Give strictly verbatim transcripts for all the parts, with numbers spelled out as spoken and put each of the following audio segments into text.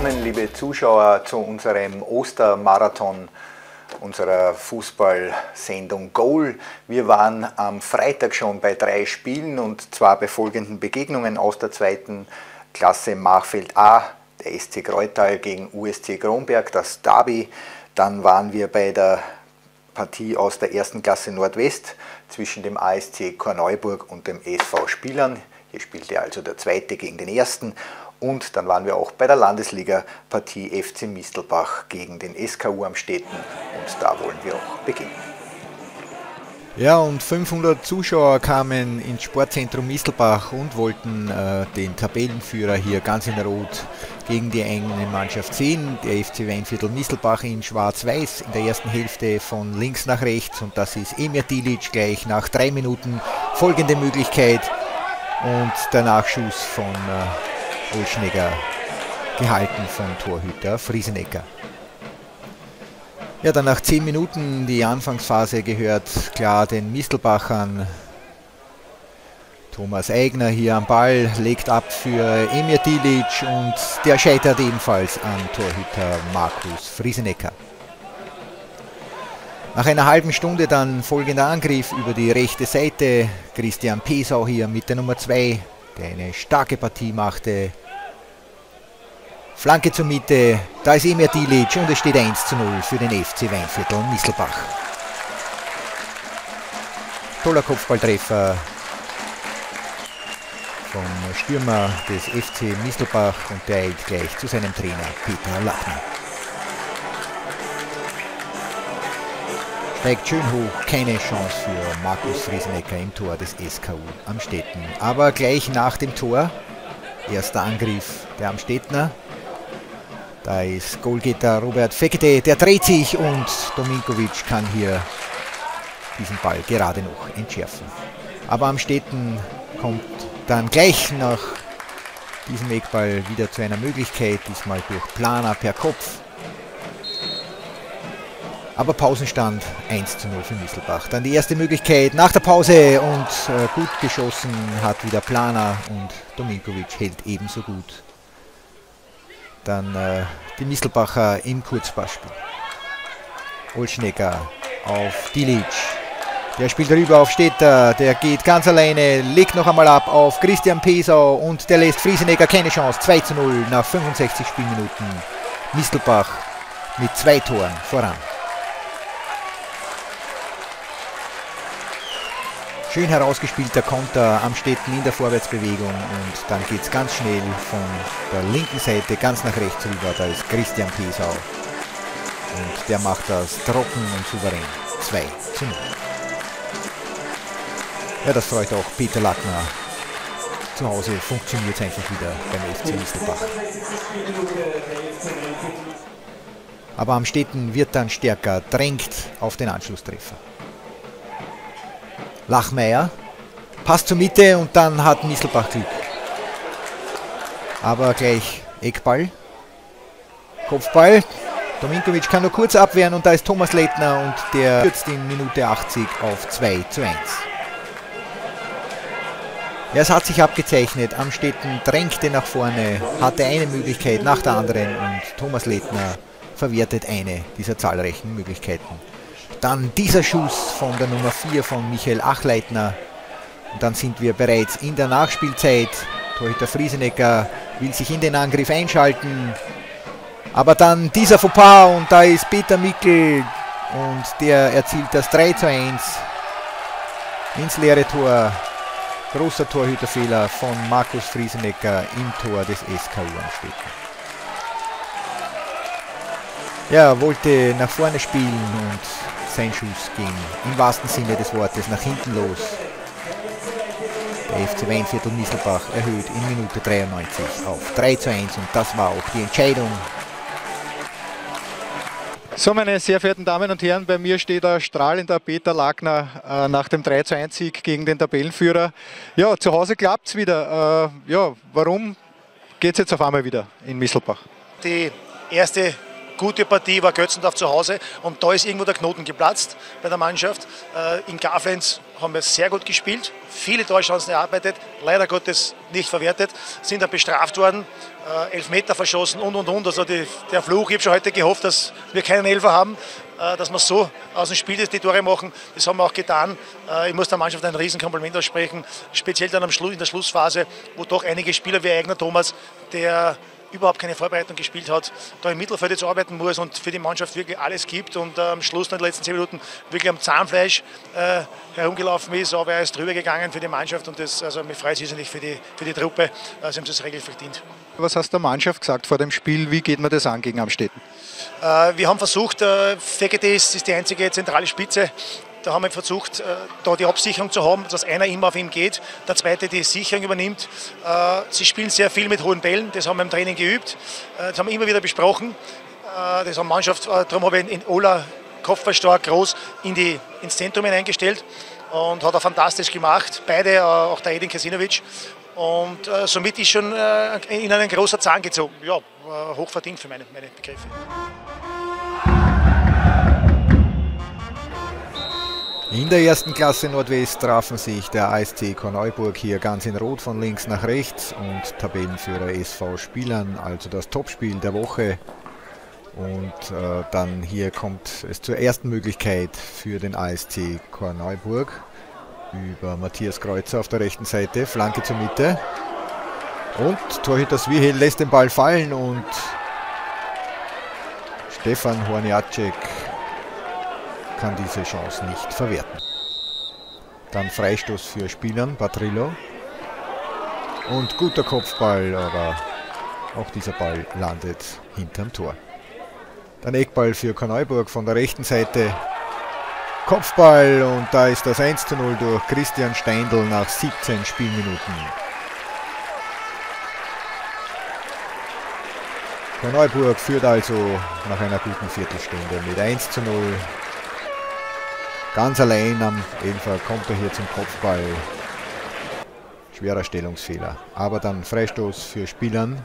willkommen, liebe Zuschauer, zu unserem Ostermarathon unserer Fußballsendung Goal. Wir waren am Freitag schon bei drei Spielen und zwar bei folgenden Begegnungen aus der zweiten Klasse Machfeld A, der S C Greutal gegen U S C Kronberg, das Derby. Dann waren wir bei der Partie aus der ersten Klasse Nordwest zwischen dem A S C Korneuburg und dem S V Spielern. Hier spielte also der Zweite gegen den Ersten. Und dann waren wir auch bei der Landesliga-Partie F C Mistelbach gegen den S K U Amstetten und da wollen wir auch beginnen. Ja, und fünfhundert Zuschauer kamen ins Sportzentrum Mistelbach und wollten äh, den Tabellenführer hier ganz in Rot gegen die eigene Mannschaft sehen. Der F C Weinviertel Mistelbach in Schwarz-Weiß in der ersten Hälfte von links nach rechts und das ist Emir Dilic gleich nach drei Minuten. Folgende Möglichkeit und der Nachschuss von äh, Olschnegger gehalten vom Torhüter Friesenecker. Ja, dann nach zehn Minuten die Anfangsphase gehört klar den Mistelbachern. Thomas Eigner hier am Ball, legt ab für Emir Dilic und der scheitert ebenfalls an Torhüter Markus Friesenecker. Nach einer halben Stunde dann folgender Angriff über die rechte Seite. Christian Pesau hier mit der Nummer zwei, der eine starke Partie machte. Flanke zur Mitte, da ist Emir Dilic und es steht eins zu null für den F C Weinviertel Mistelbach. Toller Kopfballtreffer vom Stürmer des F C Mistelbach und der eilt gleich zu seinem Trainer Peter Lackner. Steigt schön hoch, keine Chance für Markus Friesenecker im Tor des S K U Amstetten. Aber gleich nach dem Tor, erster Angriff der Amstettener. Da ist Goalgetter Robert Fekete, der dreht sich und Dominkovic kann hier diesen Ball gerade noch entschärfen. Aber Amstetten kommt dann gleich nach diesem Eckball wieder zu einer Möglichkeit, diesmal durch Planer per Kopf. Aber Pausenstand eins zu null für Mistelbach. Dann die erste Möglichkeit nach der Pause und äh, gut geschossen hat wieder Planer und Dominkovic hält ebenso gut. Dann äh, die Mistelbacher im Kurzpassspiel. Olschnegger auf Dilic. Der spielt rüber auf Stetter. Der geht ganz alleine, legt noch einmal ab auf Christian Pesau und der lässt Friesenecker keine Chance. zwei zu null nach fünfundsechzig Spielminuten. Mistelbach mit zwei Toren voran. Schön herausgespielter Konter Amstetten in der Vorwärtsbewegung und dann geht es ganz schnell von der linken Seite ganz nach rechts rüber. Da ist Christian Pesau und der macht das trocken und souverän. zwei zu null. Ja, das freut auch Peter Lackner. Zu Hause funktioniert es einfach wieder beim F C Mistelbach. Aber Amstetten wird dann stärker, drängt auf den Anschlusstreffer. Lachmeier passt zur Mitte und dann hat Mistelbach Glück. Aber gleich Eckball, Kopfball. Dominkovic kann nur kurz abwehren und da ist Thomas Lettner und der kürzt in Minute achtzig auf zwei zu eins. Ja, es hat sich abgezeichnet. Amstetten drängte nach vorne, hatte eine Möglichkeit nach der anderen und Thomas Lettner verwertet eine dieser zahlreichen Möglichkeiten. Dann dieser Schuss von der Nummer vier von Michael Achleitner. Und dann sind wir bereits in der Nachspielzeit. Torhüter Friesenecker will sich in den Angriff einschalten. Aber dann dieser Fauxpas und da ist Peter Mickel und der erzielt das drei zu eins ins leere Tor. Großer Torhüterfehler von Markus Friesenecker im Tor des S K U Amstetten. Ja, er wollte nach vorne spielen und sein Schuss ging im wahrsten Sinne des Wortes nach hinten los. Der F C Weinviertel Mistelbach erhöht in Minute dreiundneunzig auf drei zu eins und das war auch die Entscheidung. So, meine sehr verehrten Damen und Herren, bei mir steht ein strahlender Peter Lackner äh, nach dem drei zu eins Sieg gegen den Tabellenführer. Ja, zu Hause klappt es wieder. Äh, ja, warum geht es jetzt auf einmal wieder in Mistelbach? Die erste gute Partie war Götzendorf zu Hause und da ist irgendwo der Knoten geplatzt bei der Mannschaft. Äh, in Kaflenz haben wir sehr gut gespielt, viele Torchancen erarbeitet, leider Gottes nicht verwertet, sind dann bestraft worden, äh, Elfmeter verschossen und und und. Also die, der Fluch, ich habe schon heute gehofft, dass wir keinen Elfer haben, äh, dass wir so aus dem Spiel die Tore machen. Das haben wir auch getan. Äh, ich muss der Mannschaft ein Riesenkompliment aussprechen, speziell dann am Schluss, in der Schlussphase, wo doch einige Spieler wie Eigner Thomas, der überhaupt keine Vorbereitung gespielt hat, da im Mittelfeld jetzt arbeiten muss und für die Mannschaft wirklich alles gibt und äh, am Schluss in den letzten zehn Minuten wirklich am Zahnfleisch äh, herumgelaufen ist, aber er ist drüber gegangen für die Mannschaft und das, also mich freut es wesentlich für die, für die Truppe, äh, sie haben es regelrecht verdient. Was hast du der Mannschaft gesagt vor dem Spiel, wie geht man das an gegen Amstetten? Äh, wir haben versucht, äh, Fekete ist, ist die einzige zentrale Spitze. Da haben wir versucht, da die Absicherung zu haben, dass einer immer auf ihn geht, der zweite die Sicherung übernimmt. Sie spielen sehr viel mit hohen Bällen, das haben wir im Training geübt, das haben wir immer wieder besprochen. Das haben Mannschaft, darum habe ich in Ola kopfballstark groß in die, ins Zentrum hineingestellt und hat er fantastisch gemacht, beide, auch der Edin Kasinovic. Und somit ist schon in einen großer Zahn gezogen. Ja, hochverdient für meine, meine Begriffe. In der ersten Klasse Nordwest trafen sich der A S C Korneuburg hier ganz in Rot von links nach rechts und Tabellenführer S V Spielern, also das Topspiel der Woche. Und äh, dann hier kommt es zur ersten Möglichkeit für den A S C Korneuburg über Matthias Kreuzer auf der rechten Seite, Flanke zur Mitte. Und Torhüter Swihel lässt den Ball fallen und Stefan Horniacek kann diese Chance nicht verwerten. Dann Freistoß für Spielern, Patrillo. Und guter Kopfball, aber auch dieser Ball landet hinterm Tor. Dann Eckball für Korneuburg von der rechten Seite. Kopfball und da ist das eins zu null durch Christian Steindl nach siebzehn Spielminuten. Korneuburg führt also nach einer guten Viertelstunde mit eins zu null. Ganz allein am Elfer kommt er hier zum Kopfball. Schwerer Stellungsfehler. Aber dann Freistoß für Spielern.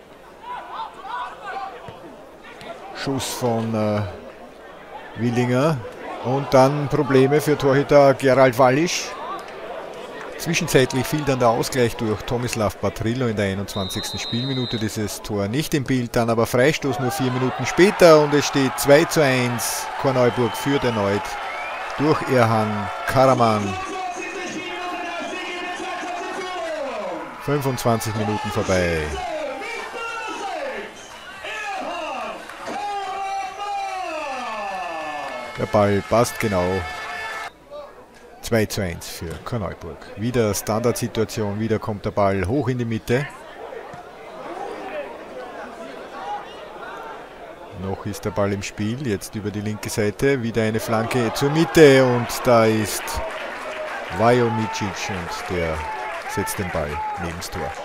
Schuss von äh, Willinger. Und dann Probleme für Torhüter Gerald Wallisch. Zwischenzeitlich fiel dann der Ausgleich durch Tomislav Patrillo in der einundzwanzigsten Spielminute. Dieses Tor nicht im Bild, dann aber Freistoß nur vier Minuten später und es steht zwei zu eins. Korneuburg führt erneut durch Erhan Karaman. fünfundzwanzig Minuten vorbei. Der Ball passt genau. zwei zu eins für Korneuburg. Wieder Standardsituation, wieder kommt der Ball hoch in die Mitte. Noch ist der Ball im Spiel, jetzt über die linke Seite, wieder eine Flanke zur Mitte und da ist Vajomicic und der setzt den Ball neben das Tor.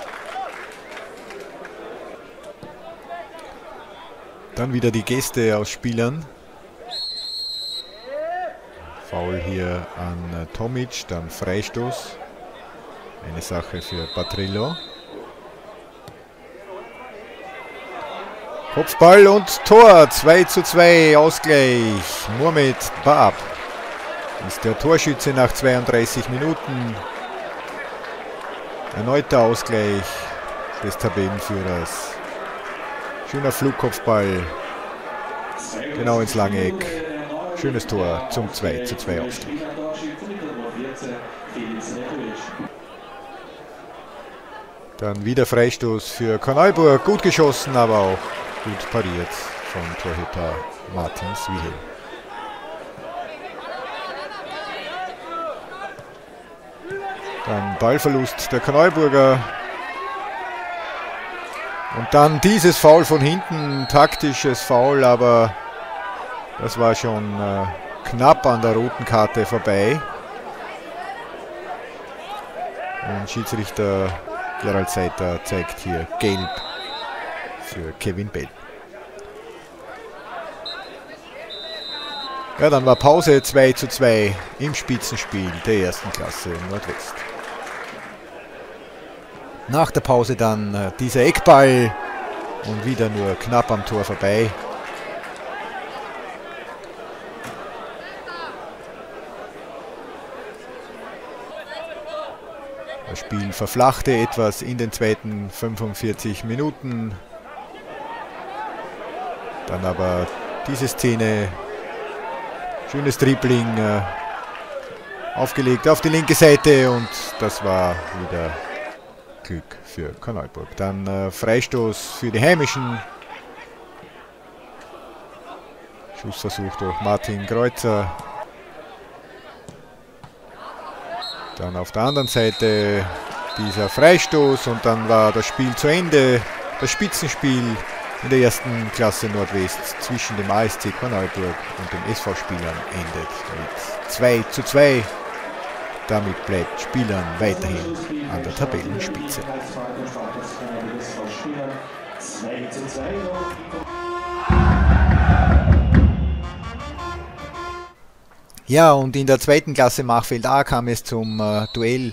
Dann wieder die Gäste aus Spielern. Foul hier an Tomic, dann Freistoß. Eine Sache für Patrillo. Kopfball und Tor, zwei zu zwei, Ausgleich. Mohamed Baab ist der Torschütze nach zweiunddreißig Minuten. Erneuter Ausgleich des Tabellenführers. Schöner Flugkopfball, genau ins lange Eck. Schönes Tor zum zwei zu zwei Ausgleich. Dann wieder Freistoß für Korneuburg, gut geschossen, aber auch gut pariert von Torhüter Martin Swihel. Dann Ballverlust der Korneuburger. Und dann dieses Foul von hinten, taktisches Foul, aber das war schon äh, knapp an der roten Karte vorbei. Und Schiedsrichter Gerald Seiter zeigt hier gelb für Kevin Bell. Ja, dann war Pause, zwei zu zwei im Spitzenspiel der ersten Klasse Nordwest. Nach der Pause dann äh, dieser Eckball und wieder nur knapp am Tor vorbei. Das Spiel verflachte etwas in den zweiten fünfundvierzig Minuten. Dann aber diese Szene, schönes Dribbling, äh, aufgelegt auf die linke Seite und das war wieder Glück für Korneuburg. Dann äh, Freistoß für die Heimischen. Schussversuch durch Martin Kreuzer. Dann auf der anderen Seite dieser Freistoß und dann war das Spiel zu Ende. Das Spitzenspiel in der ersten Klasse Nordwest zwischen dem A S C Korneuburg und den S V-Spielern endet mit zwei zu zwei. Damit bleibt Spielern weiterhin an der Tabellenspitze. Ja, und in der zweiten Klasse Machfeld A kam es zum äh, Duell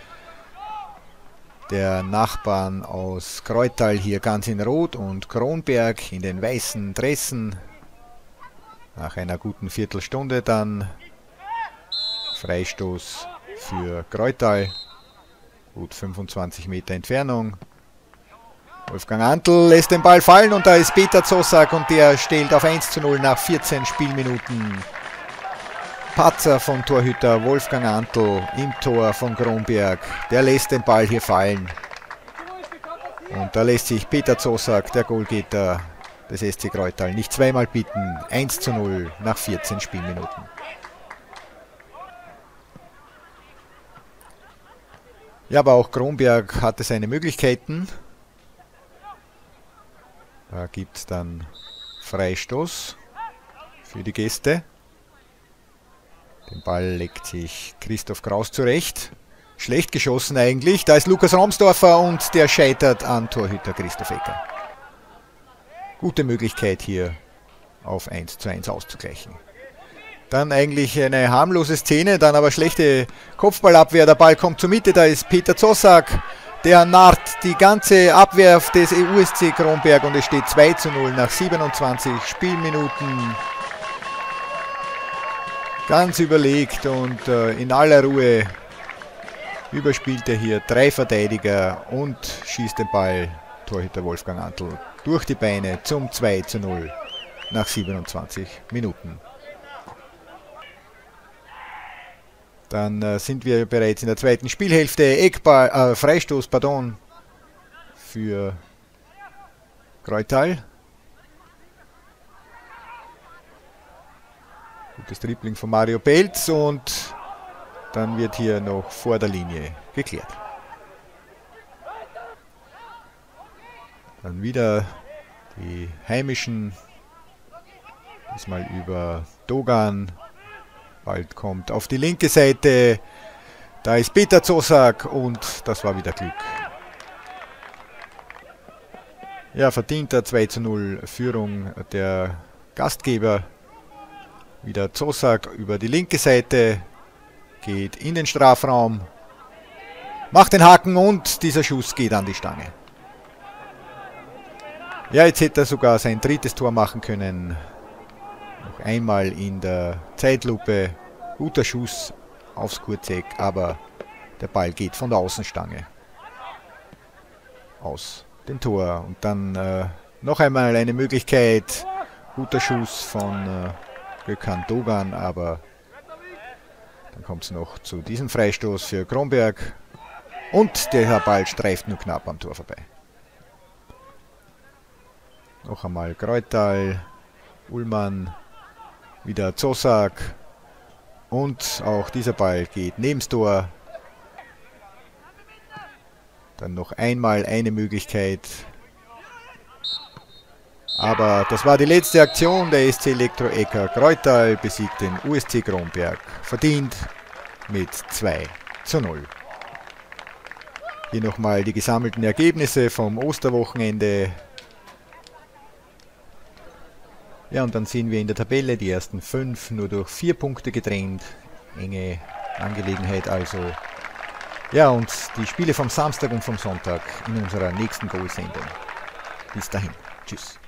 der Nachbarn aus Kreutal, hier ganz in Rot, und Kronberg in den weißen Dressen. Nach einer guten Viertelstunde dann Freistoß für Kreutal, gut fünfundzwanzig Meter Entfernung. Wolfgang Antl lässt den Ball fallen und da ist Peter Zosak und der stellt auf eins zu null nach vierzehn Spielminuten. Patzer von Torhüter Wolfgang Antl im Tor von Kronberg. Der lässt den Ball hier fallen. Und da lässt sich Peter Zosak, der Goalgetter des S C Kreutal, nicht zweimal bitten. eins zu null nach vierzehn Spielminuten. Ja, aber auch Kronberg hatte seine Möglichkeiten. Da gibt es dann Freistoß für die Gäste. Den Ball legt sich Christoph Kraus zurecht. Schlecht geschossen eigentlich. Da ist Lukas Romsdorfer und der scheitert an Torhüter Christoph Ecker. Gute Möglichkeit hier auf eins zu eins auszugleichen. Dann eigentlich eine harmlose Szene, dann aber schlechte Kopfballabwehr. Der Ball kommt zur Mitte, da ist Peter Zosak. Der narrt die ganze Abwehr des U S C Kronberg und es steht zwei zu null nach siebenundzwanzig Spielminuten. Ganz überlegt und äh, in aller Ruhe überspielt er hier drei Verteidiger und schießt den Ball, Torhüter Wolfgang Antl, durch die Beine zum zwei zu null nach siebenundzwanzig Minuten. Dann äh, sind wir bereits in der zweiten Spielhälfte. Eckball, äh, Freistoß, pardon, für Kreutal. Gutes Dribbling von Mario Pelz und dann wird hier noch vor der Linie geklärt. Dann wieder die Heimischen, diesmal über Dogan. Bald kommt auf die linke Seite, da ist Peter Zosak und das war wieder Glück. Ja, verdienter zwei zu null Führung der Gastgeber. Wieder Zosak über die linke Seite, geht in den Strafraum, macht den Haken und dieser Schuss geht an die Stange. Ja, jetzt hätte er sogar sein drittes Tor machen können. Noch einmal in der Zeitlupe, guter Schuss aufs Kurzeck, aber der Ball geht von der Außenstange aus dem Tor. Und dann äh, noch einmal eine Möglichkeit, guter Schuss von äh, Gökhan Dogan, aber dann kommt es noch zu diesem Freistoß für Kronberg und der Ball streift nur knapp am Tor vorbei. Noch einmal Kreutal, Ullmann, wieder Zosak und auch dieser Ball geht neben das Tor. Dann noch einmal eine Möglichkeit. Aber das war die letzte Aktion. Der S C Elektro Ecker Kreutal besiegt den U S C Kronberg verdient mit zwei zu null. Hier nochmal die gesammelten Ergebnisse vom Osterwochenende. Ja, und dann sehen wir in der Tabelle die ersten fünf nur durch vier Punkte getrennt. Enge Angelegenheit also. Ja, und die Spiele vom Samstag und vom Sonntag in unserer nächsten Goal-Sendung. Bis dahin. Tschüss.